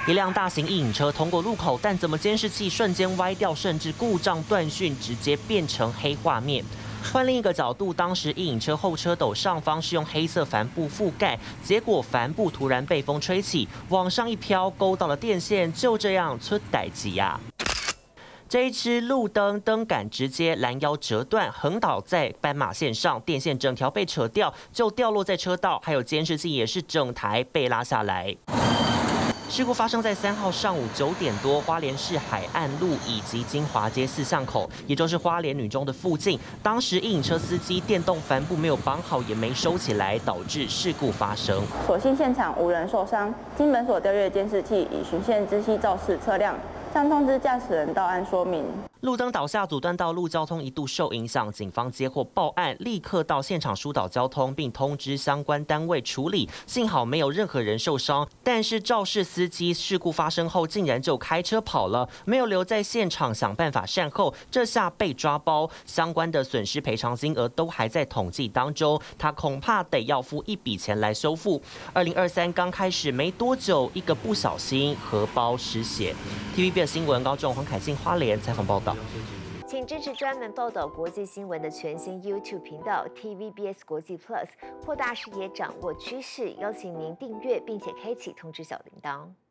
一辆大型异影车通过路口，但怎么监视器瞬间歪掉，甚至故障断讯，直接变成黑画面。换另一个角度，当时异影车后车斗上方是用黑色帆布覆盖，结果帆布突然被风吹起，往上一飘，勾到了电线，就这样出代志呀。这一支路灯灯杆直接拦腰折断，横倒在斑马线上，电线整条被扯掉，就掉落在车道，还有监视器也是整台被拉下来。事故发生在3号上午9点多，花莲市海岸路以及金华街4巷口，也就是花莲女中的附近。当时异影车司机电动帆布没有绑好，也没收起来，导致事故发生。 所幸现场无人受伤，经本所调阅监视器，以循线知悉肇事车辆，将通知驾驶人到案说明。 路灯倒下，阻断道路交通一度受影响，警方接获报案，立刻到现场疏导交通，并通知相关单位处理。幸好没有任何人受伤，但是肇事司机事故发生后竟然就开车跑了，没有留在现场想办法善后，这下被抓包。相关的损失赔偿金额都还在统计当中，他恐怕得要付一笔钱来修复。2023刚开始没多久，一个不小心荷包失血。TVB 新闻高仲黄凯信花莲采访报道。 请支持专门报道国际新闻的全新 YouTube 频道 TVBS 国际 Plus， 扩大视野，掌握趋势。邀请您订阅并且开启通知小铃铛。